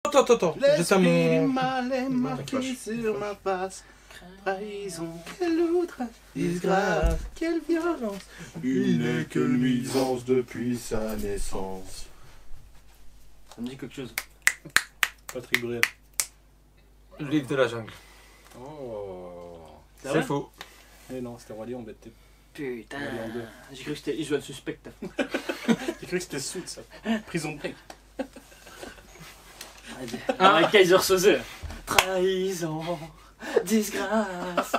attends. J'éteins mon... mal est marqué sur ma face. Trahison, quelle outrage, disgrâce, quelle violence. Il n'est que nuisance depuis sa naissance. Ça me dit quelque chose. Patrick Bruel. Le livre de la jungle. Oh. C'est faux. Eh non, c'était Roi Lion, bête. Putain, Roi Lion 2. j'ai cru que c'était Usual Suspect. J'ai cru que c'était Soud, ça. Prison de mec. Ah, Kaiser Soze. Trahison, disgrâce.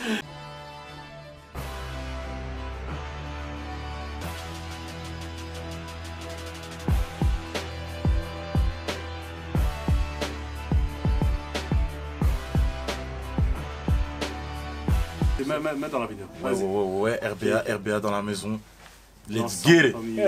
Mets dans la vidéo. Ouais, RBA dans la maison. Let's Ensemble, get it. famille.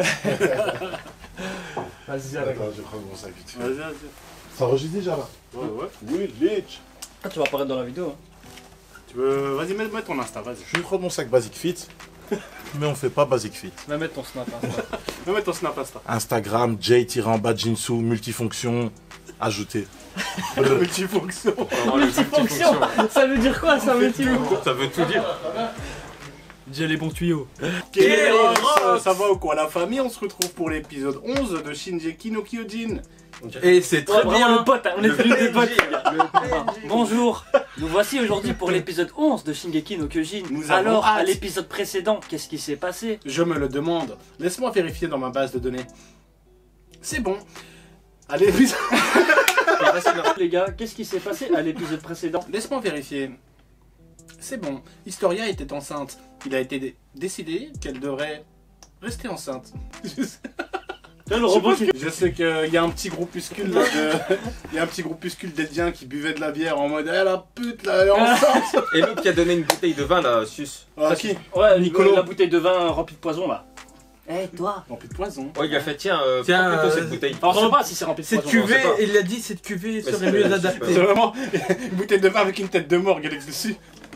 Vas-y, Attends, je prends mon sac vite fait. Vas-y. Ça enregistre déjà là? Ouais. Oui, Lich. Ah, tu vas apparaître dans la vidéo. Tu veux. Vas-y, mets ton Insta, vas-y. Je vais prendre mon sac Basic Fit. Mais on fait pas Basic Fit. Va mettre ton snap. Mets ton Snap Insta. Instagram, J-Jinsu, multifonction, ajouté. Multifonction. Multifonction. Ça veut dire quoi ça, multifonction? Ça veut tout dire. J'ai les bons tuyaux. Ça va ou quoi la famille? On se retrouve pour l'épisode 11 de Shingeki no Kyojin. Et c'est très Vraiment bien. le pote, hein. On est devenus des potes. Bonjour, nous voici aujourd'hui pour l'épisode 11 de Shingeki no Kyojin. Nous avons Alors, à hâte. l'épisode précédent, qu'est-ce qui s'est passé? Je me le demande. Laisse-moi vérifier dans ma base de données. C'est bon. À l'épisode... Les gars, qu'est-ce qui s'est passé à l'épisode précédent? Laisse-moi vérifier. C'est bon. Historia était enceinte. Il a été décidé qu'elle devrait rester enceinte. Le robot qui... Je sais qu'il y a un petit groupuscule il y a un petit groupuscule d'Eldiens qui buvait de la bière en mode eh la pute là elle est enceinte. Et l'autre qui a donné une bouteille de vin là, sus. Ah, qui? Ouais, Nicolo. la bouteille de vin remplie de poison là. Eh toi? Rempli de poison. Ouais, il a fait tiens, Tiens, prends plutôt cette bouteille. Enfin, on sait pas si c'est rempli de Cette poison. cuvée, sait pas. il a dit cette cuvée Mais serait c'est- mieux c'est adaptée. C'est vraiment une bouteille de vin avec une tête de morgue avec dessus.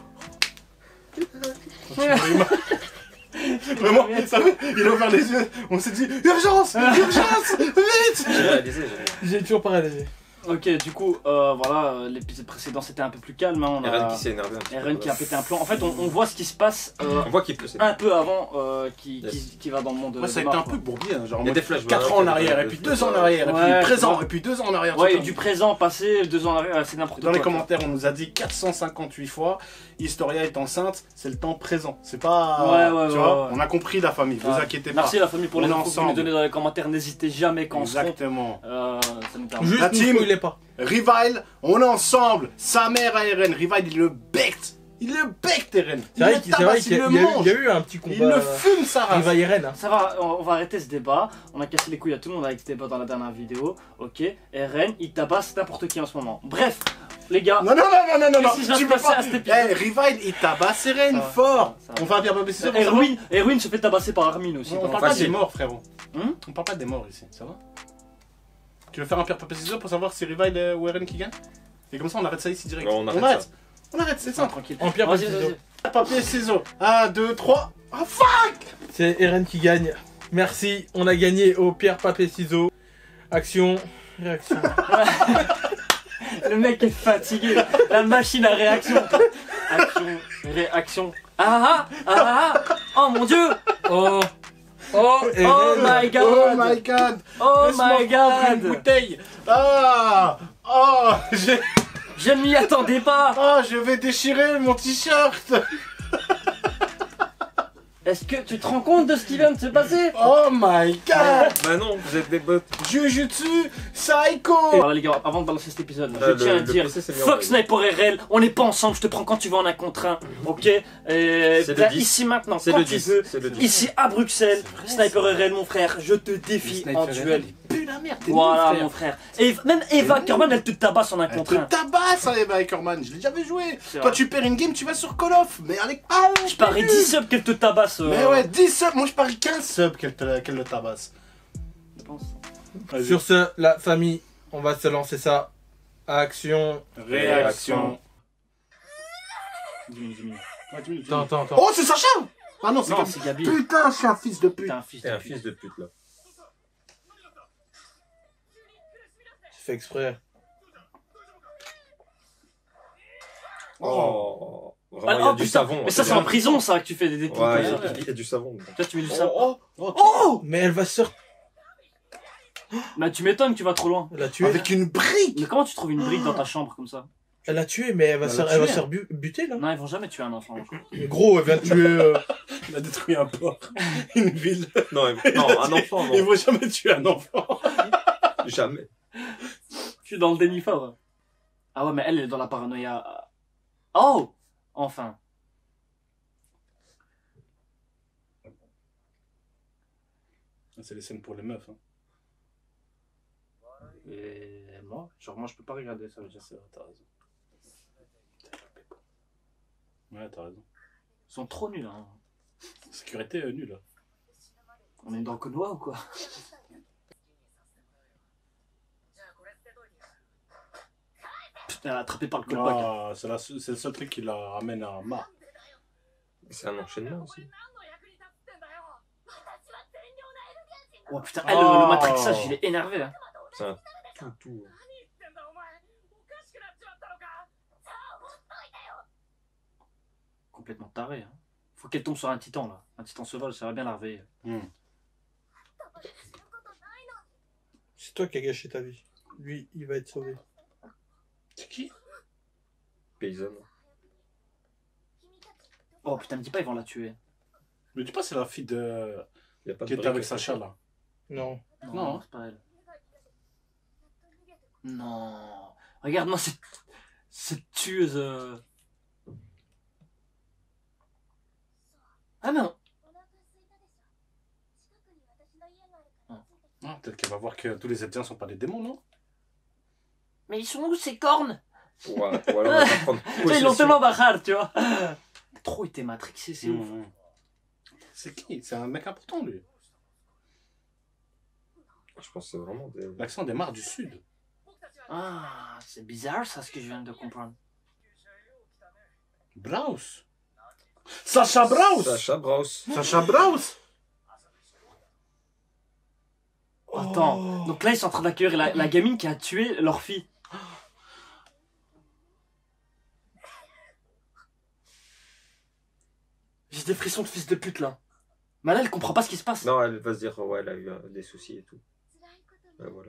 Vraiment, ça, il a ouvert les yeux, on s'est dit urgence, urgence, vite. J'ai réalisé. J'ai toujours pas réalisé. Ok, du coup, voilà, l'épisode précédent c'était un peu plus calme. Hein, on Eren a qui s'est énervé un petit peu. Eren qui a pété un plomb. En fait, on voit ce qui se passe On voit qu'il pleut. c'est- un peu avant qui va dans le monde Ouais, ça a de été un Marc, peu bourbier, hein, genre Il y a des flashbacks. 4 ans en arrière, et puis 2 ans en arrière, et puis Ouais, présent, ouais. et puis 2 ans en arrière. Ouais, tout et le du temps. présent passé, 2 ans en arrière, c'est n'importe quoi. Dans les commentaires, on nous a dit 458 fois Historia est enceinte, c'est le temps présent. C'est pas. Ouais, tu vois, ouais. on a compris la famille, vous Ouais. inquiétez pas. Merci la famille pour les On est infos que vous nous ensemble. donnez dans les commentaires. N'hésitez jamais quand on se rend. Exactement. Ça nous permet. Juste La ne team. spoilez pas. Revile, on est ensemble. Sa mère à Eren. Revile, il le becte. Il le becte, Eren. C'est vrai le qu'il tabasse, il le y mange. a eu un petit Il combat. le fume, sa race. Riva Eren. Ça va, on va arrêter ce débat. On a cassé les couilles à tout le monde avec ce débat dans la dernière vidéo. Ok, Eren, il tabasse n'importe qui en ce moment. Bref, les gars. Non, Qu'est-ce qui va se tu peux passer pas. à cet épisode? Eh, Revile, il tabasse Eren Ça va, fort. ça va. On va bien pas ciseaux pour savoir. Erwin se fait tabasser par Armin aussi. On donc parle pas facile. des morts, frérot. Hum On parle pas des morts ici, ça va? Tu veux faire un pierre papier ciseaux pour savoir si Revile ou Eren qui gagne? Et comme ça, on arrête ça ici direct. Ouais, on arrête ça. On arrête, c'est Ah, simple. tranquille. En pierre, Vas-y, papier, vas-y. ciseaux. Papier, ciseaux. 1, 2, 3. Ah, fuck! C'est Eren qui gagne. Merci, on a gagné au pierre, papier, ciseaux. Action, réaction. Le mec est fatigué. La machine à réaction. Action, réaction. Ah ah ah ah. Oh mon dieu. Oh, oh, Oh Eren. my god. Oh my god! Oh Laisse-moi my prendre une god. bouteille! Ah! Oh! Je ne m'y attendais pas. Oh, je vais déchirer mon t-shirt! Est-ce que tu te rends compte de ce qui vient de se passer? Oh my god! Bah non, vous êtes des bots. Jujutsu Psycho! Voilà les gars, avant de balancer cet épisode, je le- tiens à le dire, PC s'est mis en fuck veille. Sniper RL, on n'est pas ensemble, je te prends quand tu veux en un contre un, ok? C'est le Viens 10. ici maintenant, C'est quand le tu 10. veux, C'est le 10. ici à Bruxelles, C'est vrai, Sniper ça. RL mon frère, je te défie en duel. Pue la merde, t'es Voilà nul, mon frère. Et même Eva Kerman elle te tabasse en un Elle contre te un. tabasse, hein, Eva Ackerman, je l'ai jamais joué. C'est Toi, vrai. tu perds une game, tu vas sur Call of. Mais allez, ah, Je parie 10 subs qu'elle te tabasse. Mais ouais, 10 subs, moi je parie 15 subs qu'elle le tabasse. Je pense. Vas-y. Sur ce, la famille, on va se lancer ça. Action. Réaction. 10 minutes. Ouais, 10 minutes. Attends. Oh, c'est Sacha! Ah non, c'est Non, Gabi. c'est Gabi. Putain, je suis un fils de pute. T'es un fils T'es de un pute. fils de pute là. C'est fait exprès. Oh. Vraiment, il y Ah, a oh, du putain, savon. mais ça, c'est en prison, ça, que tu fais des déclics. Ouais, comme ça. il y a du savon. Toi, tu mets du savon. Oh, mais elle va se faire... Bah, tu m'étonnes que tu vas trop loin. Elle l'a tué. Avec une brique. Mais comment tu trouves une brique dans ta chambre comme ça? Elle l'a tué, mais elle va Elle se l'a faire, elle va tué. se faire buter, là. Non, ils vont jamais tuer un enfant. je crois. Mais gros, elle vient de tuer... Il a détruit un port, une ville. Non, non, un enfant, Il non. faut jamais tuer un enfant. Jamais. Je suis dans le déni fort. Ah ouais, mais elle est dans la paranoïa. Oh! Enfin. C'est les scènes pour les meufs. Hein. Et moi? Genre, moi, je peux pas regarder ça, veut dire. C'est vrai, t'as raison. Ouais, t'as raison. Ils sont trop nuls, hein. Sécurité nulle. Là. On est dans le Konoha ou quoi? Putain, elle a attrapé par le callback. Ah, c'est le seul truc qui la ramène à Ma. C'est un enchaînement aussi. Oh putain, elle, Oh. le matrixage, il est énervé. Hein. C'est un tout. Complètement taré. Hein. Faut qu'elle tombe sur un titan, là. Un titan sauvage, ça va bien la réveiller. C'est toi qui as gâché ta vie. Lui, il va être sauvé. C'est qui? Paysanne. Oh putain, me dis pas, ils vont la tuer. Mais dis pas, c'est la fille de. Il y a pas de Qui était brique, avec ça. Sacha là. Non. Non. C'est pas elle. Non. Regarde-moi cette tueuse. Ah non. Ah, peut-être qu'elle va voir que tous les Étiens sont pas des démons, non? Mais ils sont où ces cornes? Ouais, ou alors elle va prendre Ils l'ont possession. tellement bâchard, tu vois. Trop été matrixé, c'est ouf. C'est qui? C'est un mec important lui. Je pense que c'est vraiment des... L'accent démarre du sud. Ah, c'est bizarre ça ce que je viens de comprendre. Braus. Sacha Braus. Sacha Braus. Sacha Braus. Attends, donc là ils sont en train d'accueillir la gamine qui a tué leur fille. J'ai des frissons de fils de pute là. Mais là elle comprend pas ce qui se passe. Non, elle va se dire, ouais, elle a eu des soucis et tout. Ouais, voilà.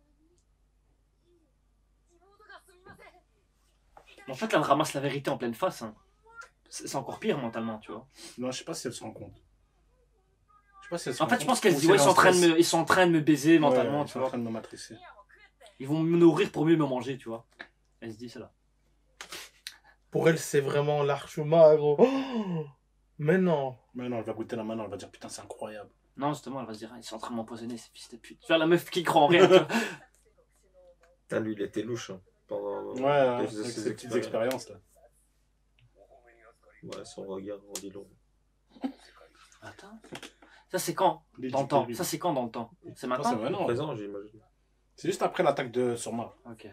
Mais en fait elle ramasse la vérité en pleine face. Hein. C'est encore pire mentalement, tu vois. Non, je sais pas si elle se rend compte. Je sais pas si elle se En rend fait compte. je pense qu'elle se Ou dit c'est ouais, dans le ils sont en train de me baiser stress. mentalement, Ouais, tu ils sont en vois. train de me matricer. Ils vont me nourrir pour mieux me manger, tu vois. Elle se dit ça là. Pour elle, c'est vraiment l'archoma, gros. Oh, mais non. Mais non, elle va goûter la main, elle va dire putain, c'est incroyable. Non, justement, elle va se dire, ah, ils sont en train de m'empoisonner, ces fils de pute. Tu vois, la meuf qui croit en rien, tu vois. Putain, lui, il était louche. Hein, pendant Ouais, avec ses ses petites expériences là. Ouais, son regard en dit long. Attends. Ça, c'est quand? Il est Dans le temps. terrible. Ça, c'est quand dans le temps? C'est Ah, c'est maintenant? maintenant. Présent, j'imagine. C'est juste après l'attaque de Surma. Ok.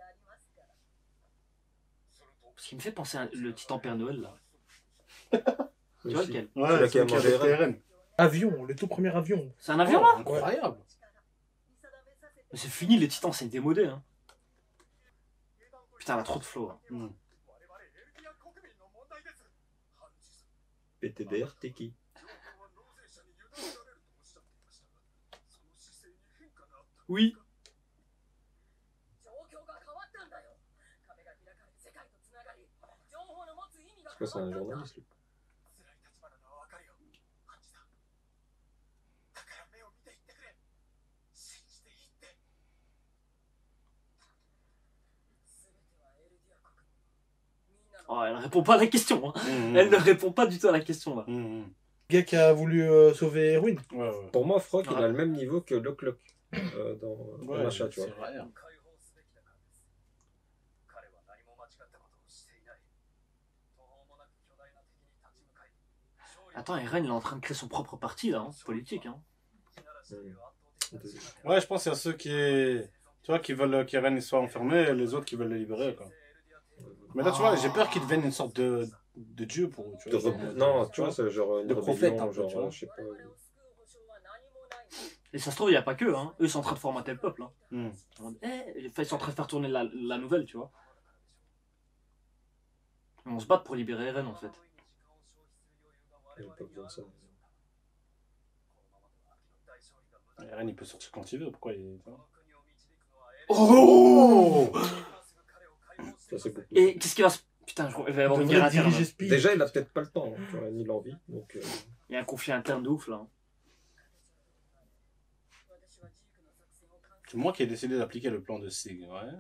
Ce qui me fait penser à le titan Père Noël, là. Tu vois lequel? Ouais, Celui-là qui a celui qui mangé avait Eren. TRN. Avion, le tout premier avion. C'est un avion, Oh, là? incroyable. Mais c'est fini, les titans, c'est démodé, hein. Putain, elle a trop de flow. Hein. PTDR, t'es qui? Oui. C'est quoi, c'est un journaliste, lui? Oh, elle répond pas à la question. Hein. Elle ne répond pas du tout à la question, là. Le gars qui a voulu sauver Erwin. Ouais, ouais. Pour moi, Frock, il Ouais. a le même niveau que Lock Lock dans Ouais, l'achat, tu vois. c'est vrai. Attends, Eren, il est en train de créer son propre parti, là, hein. Politique, hein. Ouais, je pense qu'il y a ceux qui veulent qu'Eren soit enfermé et les autres qui veulent le libérer, quoi. Mais là, tu vois, j'ai peur qu'il devienne une sorte de dieu pour eux, tu De vois. Non, tu vois, c'est genre une de prophète, rébellion, un peu, tu vois. je sais pas. Et ça se trouve, il n'y a pas que, hein. Eux, ils sont en train de formater le peuple, hein. Hmm. Enfin, ils sont en train de faire tourner la nouvelle, tu vois. On se bat pour libérer Eren en fait. Il n'y a pas besoin de ça. Eren, il peut sortir quand il veut. Pourquoi il. Oh Ça, c'est beaucoup. Et qu'est-ce qui va se. Putain, il va y avoir une guerre interne. diriger Speed. Déjà, il a peut-être pas le temps, hein, tu vois, ni l'envie. Donc, Il y a un conflit interne de ouf là. C'est moi qui ai décidé d'appliquer le plan de Sig, ouais.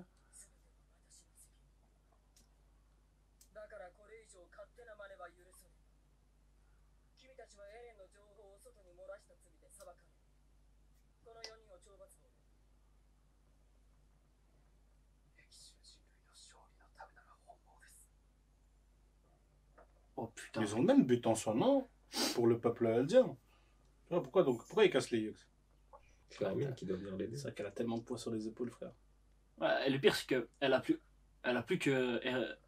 Oh putain. Ils ont le même but en soi, non? Pour le peuple eldien. Pourquoi ils cassent les Yux? c'est Armin qui doit venir l'aider. C'est vrai qu'elle a tellement de poids sur les épaules, frère. Ouais, et le pire c'est qu'elle a plus que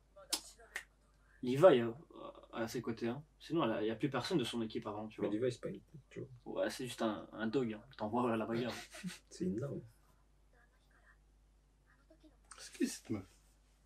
Levi à ses côtés. Hein. Sinon, il n'y a plus personne de son équipe avant, tu Mais vois. Levi, c'est pas une tête, tu vois. Ouais, c'est juste un dog. Hein. T'envoies à la bagarre. C'est une arme. C'est qui cette meuf?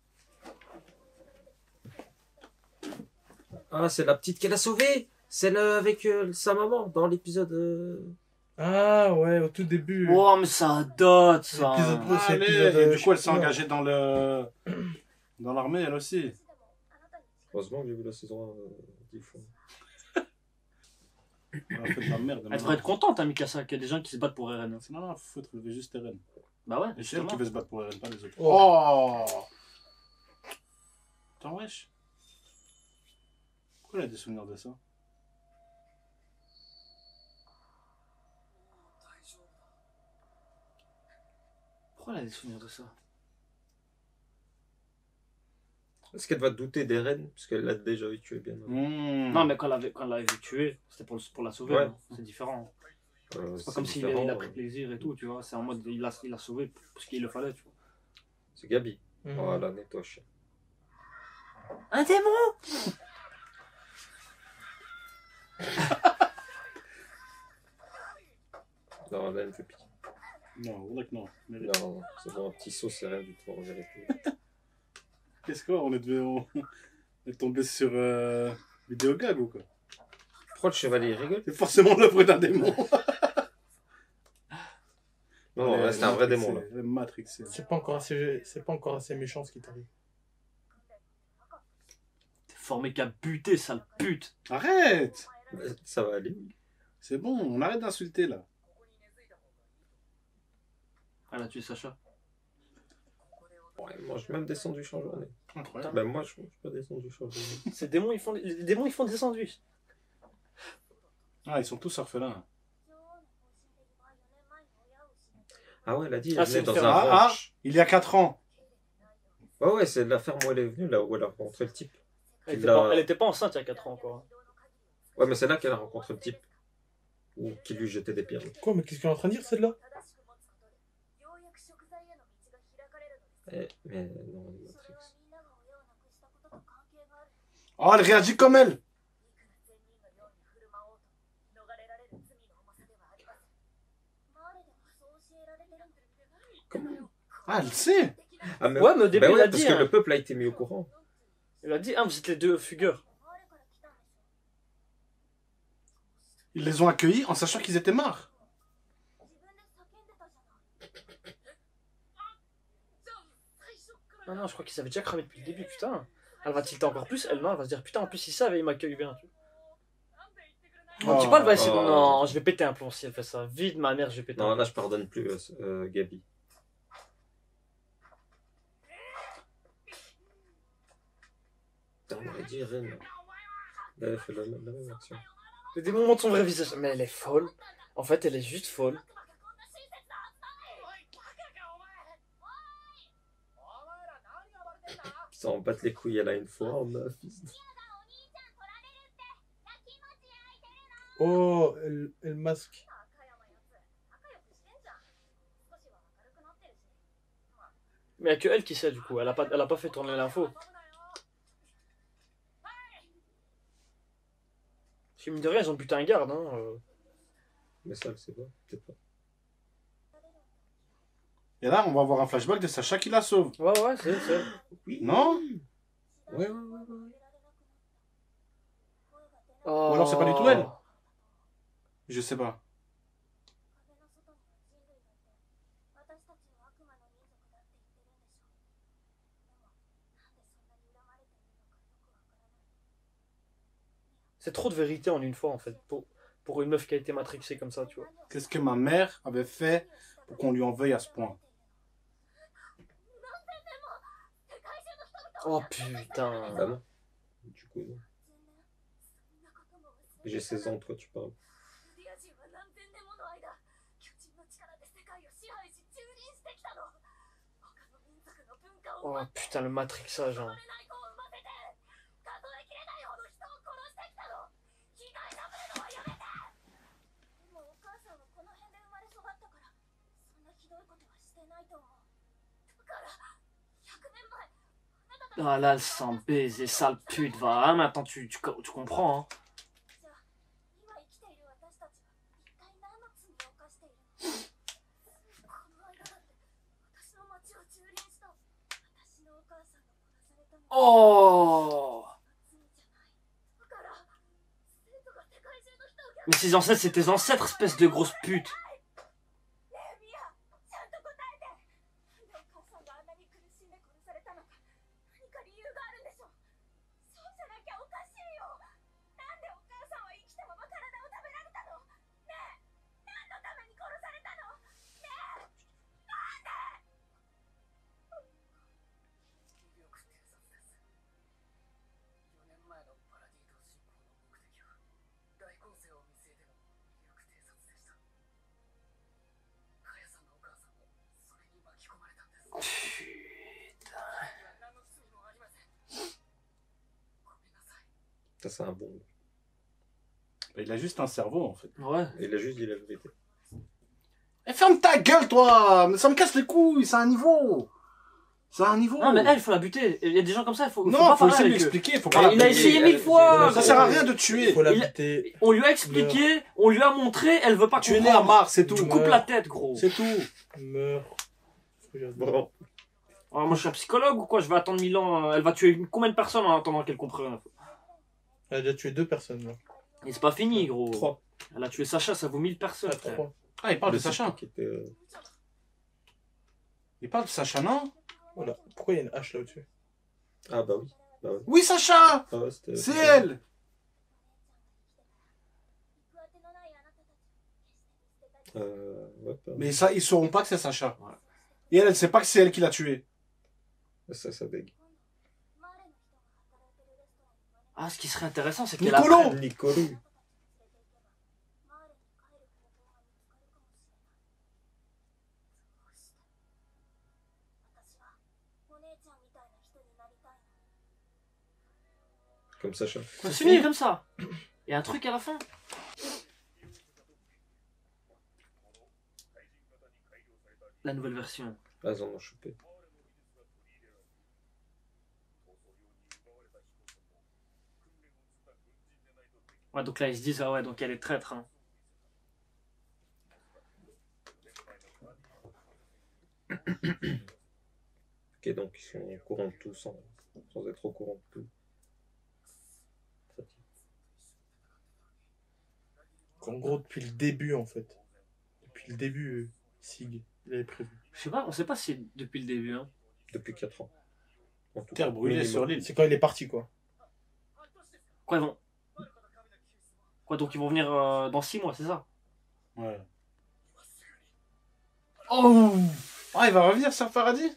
Ah, c'est la petite qu'elle a sauvée. Celle avec sa maman dans l'épisode. Ah ouais, au tout début. Oh, mais ça date ça. L'épisode pro, c'est Allez, l'épisode, et du coup, elle je s'est sais pas. engagée dans le... dans l'armée, elle aussi. Heureusement que j'ai vu la saison 10 fois. Elle a fait de la merde. Elle devrait être contente, hein, Mikasa, qu'il y a des gens qui se battent pour Eren. Hein. Non, faut trouver juste Eren. Bah ouais, Et c'est elle justement. qui veut se battre pour Eren, pas les autres. Oh. Putain, wesh. Pourquoi elle a des souvenirs de ça? Pourquoi elle a des souvenirs de ça? Est-ce qu'elle va douter d'Eren? Parce qu'elle l'a déjà vu tuer bien. Non, mais quand elle l'avait tué, c'était pour la sauver. Ouais. Hein. C'est différent. C'est pas comme s'il a pris plaisir et tout, tu vois. C'est en mode, il l'a sauvé parce qu'il le fallait, tu vois. C'est Gabi. Mhm. Voilà, nettoie. Un démon! Non, là, elle me fait pitié. Non, voilà que non. Mais... Non, c'est bon, un petit saut, c'est rien du tout en vérité. Qu'est-ce qu'on est tombé sur Vidéogag ou quoi? Pourquoi le chevalier rigole? C'est forcément l'œuvre d'un démon. Non, non, là, c'est un vrai démon là. Le Matrix. C'est pas encore assez méchant ce qui t'arrive. T'es formé qu'à buter, sale pute! Arrête! Ça va aller. C'est bon, on arrête d'insulter là. Elle a tué Sacha. Ouais, ils mangent même des sandwichs en journée. Incroyable. Ben moi, je mange pas des sandwichs en journée. Les démons, ils font des sandwichs. Ah, ils sont tous orphelins. Ah ouais, elle a dit, Ah, elle c'est venait dans différent. un Ah, ranch. il y a 4 ans. Ouais, ouais, c'est de la ferme où elle est venue, là où elle a rencontré le type. Elle était pas enceinte il y a 4 ans encore. Ouais, mais c'est là qu'elle a rencontré le type. Ou qui lui jetait des pierres. Quoi, mais qu'est-ce qu'elle est en train de dire celle-là? Mais non, Matrix. Oh, elle réagit comme elle. Comment? Ah, elle sait. Ah, mais Ouais, mais au début, bah il a parce dit, que hein. le peuple a été mis au courant. Il a dit, ah, vous êtes les deux fugueurs. Ils les ont accueillis en sachant qu'ils étaient morts. Non, non, je crois qu'ils avaient déjà cramé depuis le début, putain. Elle va tilter encore plus, elle, non, elle va se dire, putain, en plus, ils savent et ils m'accueillent bien. Tu vois. Oh. Tu pas, elle va essayer de... Oh. Non, je vais péter un plomb si elle fait ça. Vite, ma mère, je vais péter un Non, plomb. là, je pardonne plus Gabi. Putain, on aurait dit Ren. Là, elle fait la même action. Le démon montre son vrai visage. Mais elle est folle. En fait, elle est juste folle. Ça en batte les couilles, elle a une foi en meuf. Oh, elle masque. Mais il n'y a que elle qui sait, du coup. Elle a pas fait tourner l'info. Parce que mine de rien, ils ont buté un garde. Hein. Mais ça, elle sait pas. Peut-être pas. Et là, on va avoir un flashback de Sacha qui la sauve. Ouais, c'est. Oui. Non? Ouais. Ou alors c'est pas du tout elle. Je sais pas. C'est trop de vérité en une fois en fait. Pour une meuf qui a été matrixée comme ça, tu vois. Qu'est-ce que ma mère avait fait pour qu'on lui en veuille à ce point? Oh putain. Ah non. Du coup, non. J'ai 16 ans, toi tu parles. Oh putain, le matrixage. Hein. Ah là, elle sent baiser, sale pute, va. Ah, maintenant tu comprends, hein. Oh! Mais ces ancêtres, c'est tes ancêtres, espèce de grosse pute. Ça, c'est un bon. Il a juste un cerveau en fait. Ouais. Il a juste dit la vérité. Eh, ferme ta gueule, toi! Ça me casse les couilles, c'est un niveau! C'est un niveau! Non, mais elle, il faut la buter. Il y a des gens comme ça, il faut non, pas faut parler essayer de avec lui eux. expliquer, faut pas la Il a buter. essayé 1000 fois. Ça sert à rien de tuer. Faut la Il- buter. On lui a expliqué, on lui a montré, elle veut pas Tu es né à comprendre. Mars, c'est tout. Tu coupes la tête, gros. C'est tout. Meurs. Regarde. Bon. Alors, moi, je suis un psychologue ou quoi? Je vais attendre 1000 ans. Elle va tuer combien de personnes en attendant qu'elle comprenne? Elle a déjà tué 2 personnes là. Et c'est pas fini, gros. 3. Elle a tué Sacha, ça vaut 1000 personnes. Ah, frère. 3. Ah, il parle de Sacha. Qui était, Il parle de Sacha, non? Voilà. Pourquoi il y a une hache là au-dessus? Ah bah oui. Bah oui. Oui, Sacha! Ah ouais, c'était- C'est elle! Ouais, pas... Mais ça, ils sauront pas que c'est Sacha. Ouais. Et elle sait pas que c'est elle qui l'a tué. Ça bègue. Ah, ce qui serait intéressant, c'est qu'elle Nicolo apprenne. Nicolo. Comme Sacha. Ça se finit comme ça. Il y a un truc à la fin. La nouvelle version. Ah, ils en ont chopé. Ouais, donc là, ils se disent, ah ouais, donc elle est traître. Hein. Ok, donc ils sont au courant de tout sans être au courant de tout. En gros, depuis le début en fait. Depuis le début, Sig, il avait prévu. Je sais pas, on sait pas si c'est depuis le début. Hein. Depuis 4 ans. En tout Terre cas, brûlée minimum. sur l'île. C'est quand il est parti quoi. Quoi, ils vont. Quoi, donc ils vont venir dans 6 mois, c'est ça? Ouais. Oh! Ah, il va revenir sur Paradis?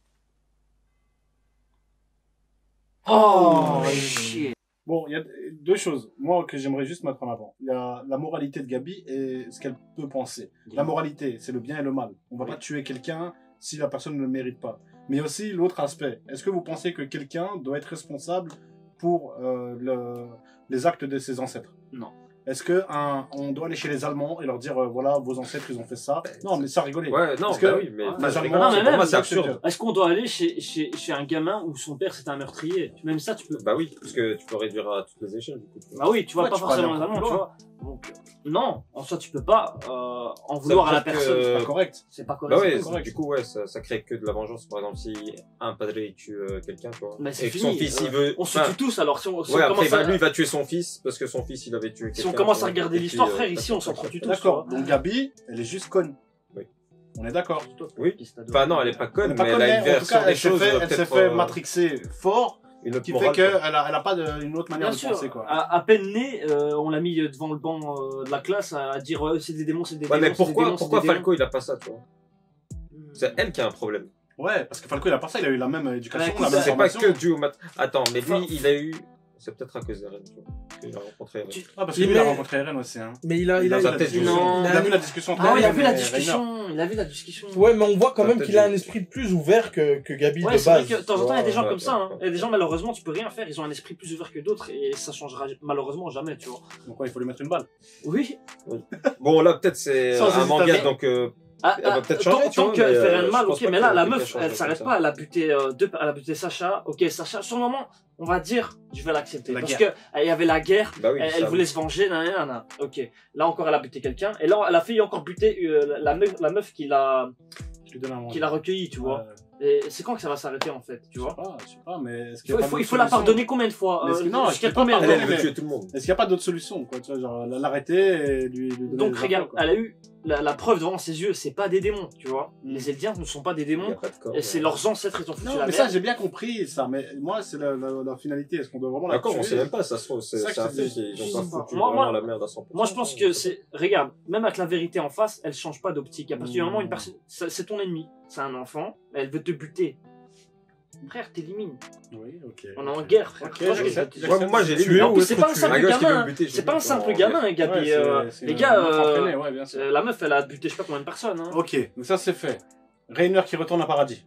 Oh! Chier! Bon, il y a 2 choses, moi, que j'aimerais juste mettre en avant. Il y a la moralité de Gabi et ce qu'elle peut penser. La moralité, c'est le bien et le mal. On va pas tuer quelqu'un si la personne ne le mérite pas. Mais aussi l'autre aspect. Est-ce que vous pensez que quelqu'un doit être responsable pour les actes de ses ancêtres? Non. Est-ce que on doit aller chez les Allemands et leur dire voilà, vos ancêtres ils ont fait ça? Non, mais ça rigoler. Ouais, non, Parce bah que oui, mais les enfin, je Allemands, rigole, non, mais pour moi même, c'est absurde. Est-ce qu'on doit aller chez un gamin où son père c'était un meurtrier? Même ça, tu peux. Bah oui, parce que tu peux réduire à toutes les échelles du coup. Bah oui, tu vois, Ouais, pas tu peux aller forcément les encore Allemands, plus tu loin. vois. Donc, non, en soi, tu peux pas en vouloir à la veut dire que- personne. C'est pas correct. C'est pas correct. Bah ouais, c'est pas correct. du coup, ouais, ça crée que de la vengeance. Par exemple, si un padre il tue quelqu'un, tu vois, Mais c'est et que fini. son fils il veut. On se enfin, tue tous alors si on, si on Ouais, après, commence à, lui il va tuer son fils parce que son fils il avait tué quelqu'un. si on commence tu à vois, regarder et puis, l'histoire, frère, tac, ici on tac, s'entretue tous. D'accord. Donc Gabi, elle est juste conne. Oui. On est d'accord. Oui. Enfin, non, elle est pas conne, Elle est pas mais conne, elle a une mais en tout version cas, des elle s'est choses. fait, elle s'est peut-être, fait matrixer fort, une autre qui fait morale, qu'elle quoi. a pas une autre manière Bien de sûr, penser, quoi. à peine né, on l'a mis devant le banc de la classe à dire c'est des démons, c'est des Ouais, démons. mais c'est des démons, pourquoi c'est des Falco il a pas ça, tu vois? démons. C'est elle qui a un problème. Ouais, parce que Falco, il a pas ça, il a eu la même éducation, Bah, écoute, la même C'est pas formation. que dû au mat. Attends, mais lui Enfin, il a eu. C'est peut-être à cause d'Eren, tu vois. Il a rencontré Eren. Ah, parce que Il lui, il a met- rencontré Eren aussi, hein. Mais il a Dans sa il- tête, il- non. il a vu la discussion entre Ah ouais, il a Eren vu la et Reiner. discussion, il a vu la discussion. Ouais, mais on voit quand Ça même peut qu'il a être- un esprit plus ouvert que Gabi Ouais, de c'est vrai base. que de temps en temps, il y a des gens Ouais, comme ça. ouais, Hein. Il y a des gens, malheureusement, tu peux rien faire. Ils ont un esprit plus ouvert que d'autres et ça changera malheureusement jamais, tu vois. Donc, ouais, il faut lui mettre une balle. Oui. Bon, là peut-être c'est Sans un manga, hésitation. donc. Ah, Elle va peut-être changer, tu tant vois, qu'elle mais, fait rien de je mal, pense ok, pas mais là, qu'elle la ait meuf, quelque chose elle comme s'arrête ça. pas, elle a buté elle a buté Sacha. Ok, Sacha, sur le moment, on va dire, je vais l'accepter. La Parce guerre. que il y avait la guerre, Bah oui, elle ça, voulait se venger, nanana. Ok, là encore, elle a buté quelqu'un. Et là, elle a failli encore buter la meuf qui l'a recueillie, tu vois. Et c'est quand que ça va s'arrêter, en fait, tu vois. Je sais pas, mais est-ce qu'il y Il a pas faut d'autres la solutions pardonner combien de fois Mais est-ce que- non, jusqu'à je peux pas combien de Elle, pardonner, elle veut mais- tuer tout le monde. Est-ce qu'il n'y a pas d'autres solutions, quoi, tu vois, genre l'arrêter et lui donner Donc des regarde, infos, quoi. elle a eu la preuve devant ses yeux, c'est pas des démons, tu vois. Mm. Les Eldiens ne sont pas des Il y a démons, pas de corps. et c'est leurs ancêtres, ils ont foutu Non, la mais ça, merde. j'ai bien compris, ça, mais moi, c'est la finalité. Est-ce qu'on doit vraiment la D'accord, on tuer sait même pas, ça se trouve, c'est C'est ça que un je fait dis. qu'ils Je ont sais pas pas. foutu Moi- vraiment la merde à 100%. Moi, je pense que c'est. Regarde, même avec la vérité en face, elle change pas d'optique. À partir du moment où une personne. C'est ton ennemi, c'est un enfant, elle veut te buter. Frère, t'élimines. Oui, ok. On est en guerre, frère. Ok, Tu vois ce que je veux j'accepte. dire Ouais, moi j'ai Tu lu. es En ou plus, être c'est pas un tué. simple Un gosse qui veut gamin. me buter, je C'est dis, pas un non, simple ouais. gamin, Gabi. Ouais, c'est Les une gars, meuf entraînée, ouais, bien sûr. la meuf, elle a buté je sais pas combien de personnes. Hein. Ok, donc ça, c'est fait. Reiner qui retourne à paradis.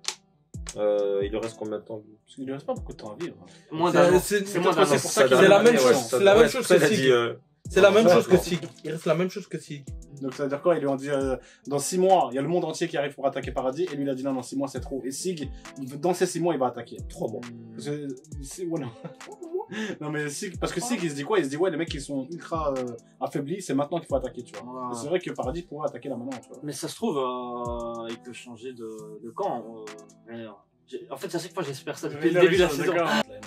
Il lui reste combien de temps? Parce qu'il lui reste pas beaucoup de temps à vivre. Moins d'un an. C'est C'est moins d'un an. C'est pour ça c'est qu'il la a même ouais, chose. ça C'est la Ouais, même chose ça, que il a dit, Sig. C'est la même Ouais, chose que d'accord. Sig. Il reste la même chose que Sig. Donc ça veut dire quoi? Ils lui ont dit dans 6 mois, il y a le monde entier qui arrive pour attaquer Paradis, et lui il a dit non, dans 6 mois c'est trop. Et Sig, dans ces 6 mois, il va attaquer. 3 mois. Ouais, non. Non mais Sig, parce que Sig il se dit quoi? Il se dit ouais, les mecs ils sont ultra affaiblis, c'est maintenant qu'il faut attaquer, tu vois. Voilà. Et c'est vrai que Paradis pourrait attaquer là maintenant, tu vois. Mais ça se trouve, il peut changer de camp. En fait, à chaque fois, j'espère ça depuis le début de la saison.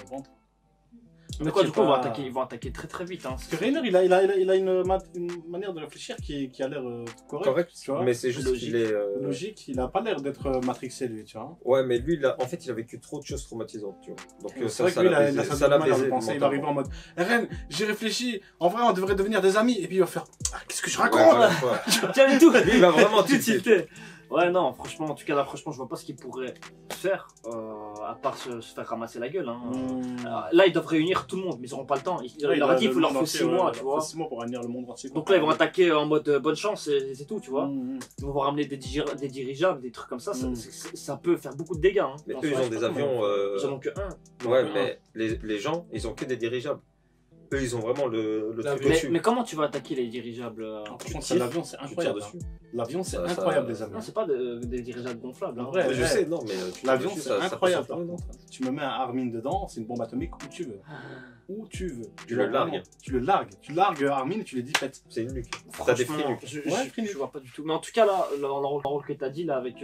Mais quoi, du coup, ils vont attaquer très très vite. Hein. Parce que Reiner, il a une manière de réfléchir qui a l'air correcte, tu vois. Mais c'est juste Logique. qu'il est. Logique, il a pas l'air d'être matrixé lui, tu vois. Ouais, mais lui, en fait, il a vécu trop de choses traumatisantes, tu vois. Donc, C'est ça, vrai ça que lui, l'a il a baisé. sa Ça l'a manière de baisé. penser. Il va arriver en mentalement. mode Eren, j'ai réfléchi, en vrai on devrait devenir des amis, et puis il va faire ah, qu'est-ce que je Ouais, raconte ouais. Tiens, et tout. Lui, il va vraiment Tout tilter. tilté. Ouais, non, franchement, en tout cas, là, franchement, je vois pas ce qu'il pourrait faire, à part se faire ramasser la gueule. Hein. Là, ils doivent réunir tout le monde, mais ils auront pas le temps. Il leur a dit qu'il faut leur faire 6 mois, tu vois. 6 mois pour réunir le monde entier. Donc là, ils vont attaquer en mode bonne chance, et c'est tout, tu vois. Mmh. Ils vont ramener des dirigeables, des trucs comme ça. Ça peut faire beaucoup de dégâts. Hein. Mais En eux, ils soi, ont des avions. Ils en ont que un. Ouais, mais les gens, ils ont que des dirigeables. Eux, ils ont vraiment le truc au-dessus. Mais comment tu vas attaquer les dirigeables Franchement, l'avion c'est Tu tires incroyable. dessus. L'avion c'est Ça- incroyable, ça- les avions. Non, c'est pas des dirigeables gonflables. Hein. En vrai, Je sais, non, mais tu tires L'avion dessus, c'est ça peut incroyable. s'enflammer, non Tu me mets un Armin dedans, c'est une bombe atomique où tu veux. Où tu veux. Tu le largues. Vraiment, tu le largues. Tu largues Armin et tu les dis pète. C'est une nuque. T'as des Franchement, free je vois pas du tout. Mais en tout cas, là, dans le rôle que t'as dit, là, avec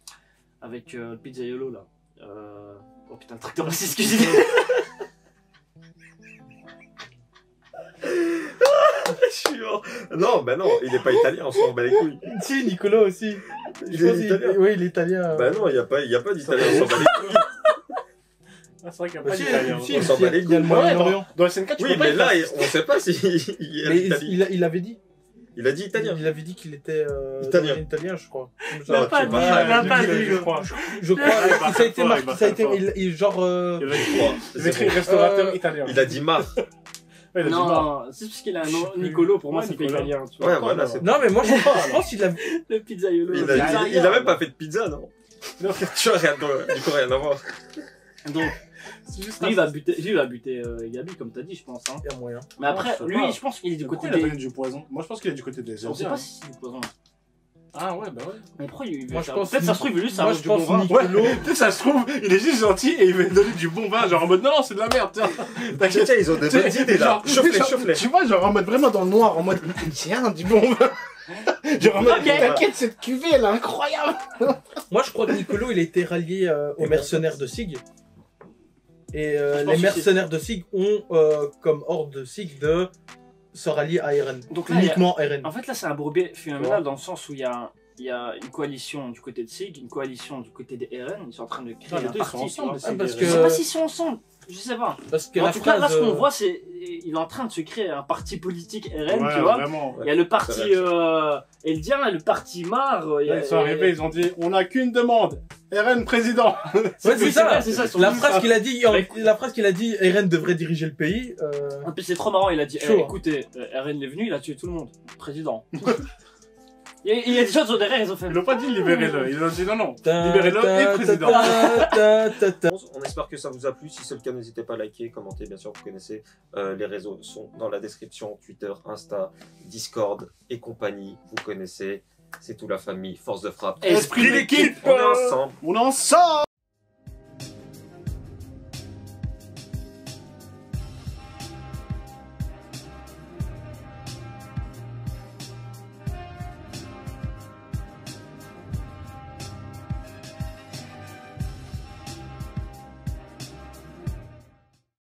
le pizzaiolo, là. Oh putain, le truc de raciste cuisine. Je suis mort. Non, bah non, il est pas italien, on s'en bat les couilles. Si, Nicolas aussi. Il Je pense est italien. Oui, il est italien. Bah non, il y a pas d'italien, on s'en bat les couilles. Ah, c'est vrai qu'il y a Bah, pas si, d'italien. si, On s'en bat les il y a le couilles. Moyen-Orient. Dans SNK, tu Oui, peux pas mais être là, raciste. on sait pas si il est Mais italien. il avait dit. Il a dit italien. Il avait dit qu'il était Italien. d'origine italien, je crois. Il a pas tu dit, vas- il a pas Je dit. crois. Je crois. il va Ça a faire été fort, marqué. il va Ça a faire été. fort. Genre. Il va C'est écrire bon. restaurateur italien. Il a dit marre. Ouais, il a dit marre. Non, c'est parce qu'il a un nom Nicolo, pour moi, Ouais, c'est pas Nicolas. italien. Tu vois. Ouais, voilà, c'est. Non, mais moi, je pense qu'il a. Le pizzaiolo. Il a même pas fait de pizza, non? Tu vois, du coup, rien à voir. Donc, C'est juste lui, il va buter Gabi, comme t'as dit, je pense. Hein. Il y a moyen. Mais après, je sais lui, pas. je pense qu'il est du côté Pourquoi il a des. donné du poison? Moi je pense qu'il est du côté des On sait Indiens. pas si c'est du poison. Ah ouais, bah ouais. Mais pourquoi il Moi, je pense peut-être ça se trouve, lui, ça moi, reste je du bon pense vin. Nicolo. Tu sais, ça se trouve, il est juste gentil et il veut donner du bon vin, genre en mode non, c'est de la merde, tiens. T'inquiète. Tiens, ils ont des bonnes idées là. Chauffe-les, genre, chauffe-les. Tu vois, genre en mode vraiment dans le noir, en mode tiens, du bon vin. Genre en mode Ok. t'inquiète, cette cuvée elle est incroyable. Moi, je crois que Nicolo, il a été rallié aux mercenaires de Sig. Et Je pense les que mercenaires de Sig ont comme ordre de Sig de se rallier à Eren. Donc là, Uniquement Eren. En fait, là, c'est un bourbier phénoménal dans le sens où il y a une coalition du côté de Sig, une coalition du côté des Eren. Ils sont en train de créer Ah, les un deux, ils sont parti. ensemble, tu vois. les parce Sig, que- Je sais pas s'ils sont ensemble. Je sais pas. Parce que En la tout cas, là, phrase, ce qu'on voit, c'est il est en train de se créer un parti politique Eren, Ouais, tu vois. vraiment. Il y a le parti Ça Eldien, le parti Mar. il y a- Là, ils sont arrivés, ils ont dit on n'a qu'une demande. Eren président. Ouais, c'est ça. c'est ça. ils sont La tous- phrase qu'il a dit, Mais- la phrase qu'il a dit, Eren devrait diriger le pays. En plus, c'est trop marrant. Il a dit Chaud. écoutez, Eren est venu, il a tué tout le monde. Président. Il y a des gens qui sont derrière, ils ont fait. Ils n'ont pas dit libérez-le, ils ont dit non, non. Ta- Libérez-le ta- et président. ta. On espère que ça vous a plu. Si c'est le cas, n'hésitez pas à liker, commenter. Bien sûr, vous connaissez les réseaux sont dans la description. Twitter, Insta, Discord et compagnie. Vous connaissez. C'est tout la famille. Force de frappe. Esprit d'équipe. On est ensemble. On est ensemble.